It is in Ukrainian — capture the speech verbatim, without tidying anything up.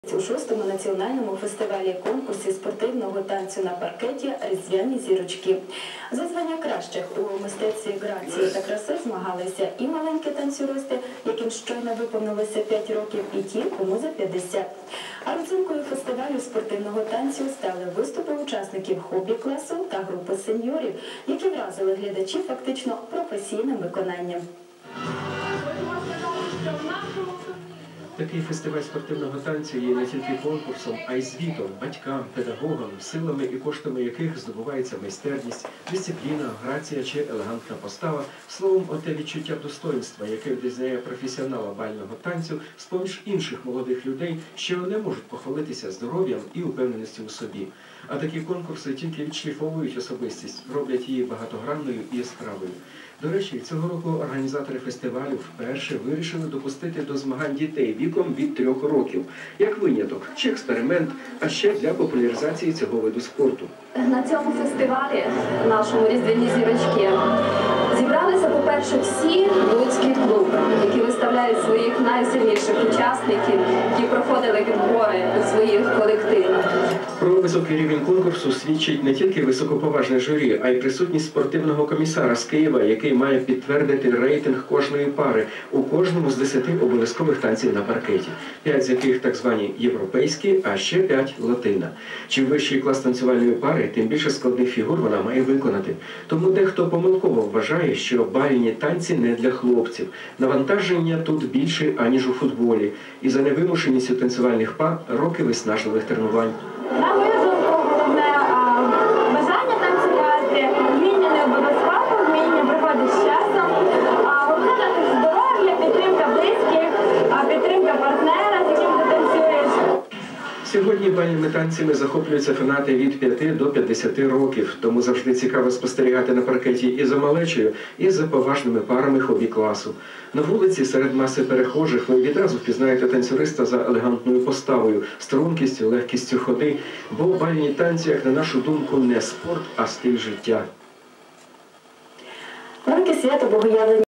У шостому національному фестивалі конкурсі спортивного танцю на паркеті «Різдвяні зірочки». За звання кращих у мистецтві грації та краси змагалися і маленькі танцюристи, яким щойно виповнилося п'ять років, і ті, кому за п'ятдесят. А родзинкою фестивалю спортивного танцю стали виступи учасників хобі-класу та групи сеньорів, які вразили глядачів фактично професійним виконанням. Такий фестиваль спортивного танцю є не тільки конкурсом, а й звітом батькам, педагогам, силами і коштами яких здобувається майстерність, дисципліна, грація чи елегантна постава, словом, оте відчуття достоинства, яке відрізняє професіонала бального танцю з-поміж інших молодих людей, що не можуть похвалитися здоров'ям і упевненістю у собі. А такі конкурси тільки відшліфовують особистість, роблять її багатогранною і яскравою. До речі, цього року організатори фестивалю вперше вирішили допустити до змагань дітей віком від трьох років. Як виняток, чи експеримент, а ще для популяризації цього виду спорту. На цьому фестивалі, нашому «Різдвяні зірочки», зібралися, по-перше, всі луцькі клуби, які виставляють своїх найсильніших учасників, які проходили відбори у своїх колективах. Про високий рівень конкурсу свідчить не тільки високоповажне журі, а й присутність спортивного комісара з Києва, який має підтвердити рейтинг кожної пари у кожному з десяти обов'язкових танців на паркеті. П'ять з яких так звані європейські, а ще п'ять – латина. Чим вищий клас танцювальної пари, тим більше складних фігур вона має виконати. Тому дехто помилково вважає, що бальні танці не для хлопців. Навантаження тут більше, аніж у футболі. І за невимушеністю танцювальних пар – роки виснажливих тренувань. На мою думку, головне бажання танцювати, вміння не обов'язково, вміння приходить з часом. Головне дати здоров'я, підтримка близьких, підтримка партнера, з яким ти танцюєш. Сьогодні бальними танцями захоплюються фанати від п'яти до п'ятдесяти років, тому завжди цікаво спостерігати на паркеті і за малечею, і за поважними парами хобі-класу. На вулиці серед маси перехожих ви відразу впізнаєте танцюриста за елегантною поставою, стрункістю, легкістю ходи, бо бальні танці, як на нашу думку, не спорт, а стиль життя. Велике свято Богоявлення